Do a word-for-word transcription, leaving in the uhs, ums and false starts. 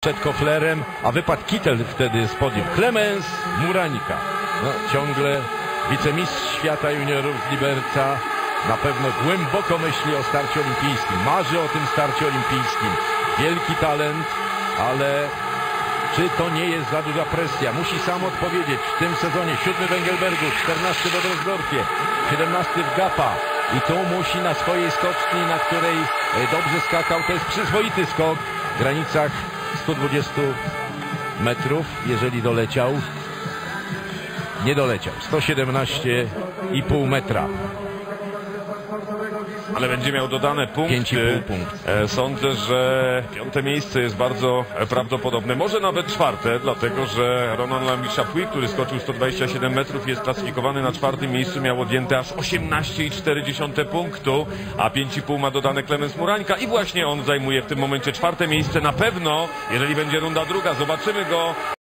przed Koflerem, a wypadł Kittel wtedy z podium. Klemens Murańka. No, ciągle wicemistrz świata juniorów z Liberca. Na pewno głęboko myśli o starciu olimpijskim. Marzy o tym starciu olimpijskim. Wielki talent, ale czy to nie jest za duża presja? Musi sam odpowiedzieć. W tym sezonie siódmy w Engelbergu, czternasty w Oberstdorfie, siedemnasty w Gapa. I tu musi na swojej skoczni, na której dobrze skakał. To jest przyzwoity skok w granicach stu dwudziestu metrów, jeżeli doleciał. Nie doleciał. sto siedemnaście i pół metra. Ale będzie miał dodane punkty. pięć i pół punktu. Sądzę, że piąte miejsce jest bardzo prawdopodobne. Może nawet czwarte, dlatego że Ronan Lamy-Chapuis, który skoczył sto dwadzieścia siedem metrów, jest klasyfikowany na czwartym miejscu. Miał odjęte aż osiemnaście i cztery dziesiąte punktu, a pięć i pół ma dodane Klemens Murańka. I właśnie on zajmuje w tym momencie czwarte miejsce. Na pewno, jeżeli będzie runda druga, zobaczymy go